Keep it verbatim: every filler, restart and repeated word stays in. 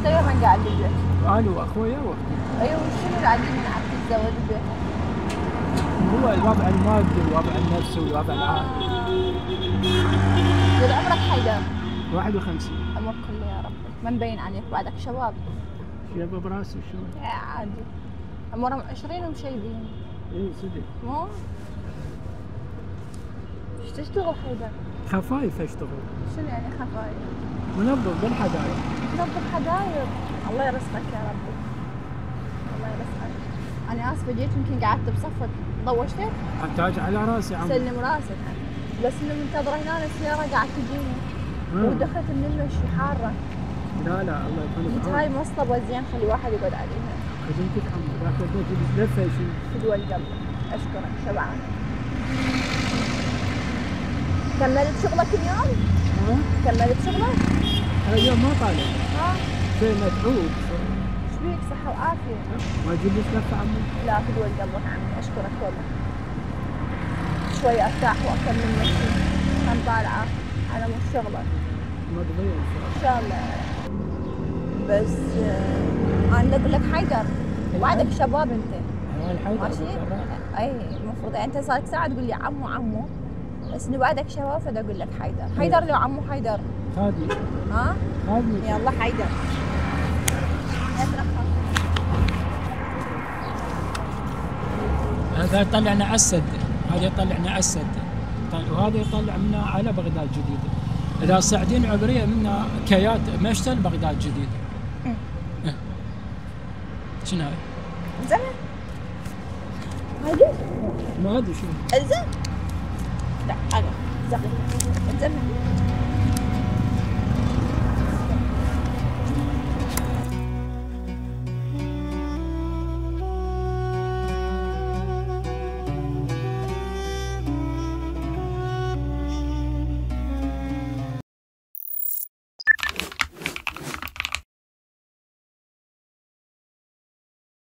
من قاعد بالبيت؟ انا واخويا واختي. ايوه شنو اللي قاعدين معك تتزوج البيت؟ هو الوضع المادي والوضع النفسي والوضع العائلي. قول عمرك حيدر؟ واحد وخمسين. عمرك كله يا ربي، ما مبين عليك بعدك شباب. شباب براسي شو؟ يا عادي. عمرهم عشرين ومشيبين. اي صدق. مو؟ ايش تشتغل حيدر؟ خفايف اشتغل. شنو يعني خفايف؟ منظف بالحدايق. تنظف حدايق. الله يرزقك يا ربي. الله يرزقك. انا اسفه جيت يمكن قعدت بصفك، ضوجتك؟ تاج على راسي عم. سلم راسك. بس انه منتظره هنا السياره قاعد تجيني. ودخلت من المشي حاره. لا لا الله يكون قلت هاي مصطبه زين خلي واحد يقعد عليها. خدمتك عمي ذاك البيت جبت لفه شيء. فدوى القلب. اشكرك شبعان. كملت شغلك اليوم؟ ها؟ كملت شغلك؟ انا اليوم ما طالع. ها؟ شيء متعوب. ايش بيك صحه وعافيه؟ ما تجيب لك لفه عمي؟ لا فدوى قلبك عمي اشكرك والله. شوي ارتاح واكمل نفسي. هم طالعه على مو شغلك. مقضيه ان شاء الله. بس آه انا اقول لك حيدر وعدك شباب انت. الحيدر ماشي؟ اي المفروض يعني انت صار لك ساعه تقول لي عمو عمو، بس انه بعدك شباب فدا اقول لك حيدر. حيدر لو عمو حيدر. خادني. ها؟ خادني. يلا حيدر. هذا يطلعنا اسد، هذا يطلعنا اسد، وهذا يطلع منا على بغداد الجديده. اذا صاعدين عبريه منا كيات مشتل بغداد الجديده. أه. شنو هاي؟ زين. هاي ما ادري شنو. الزم. لا انا زين. زين.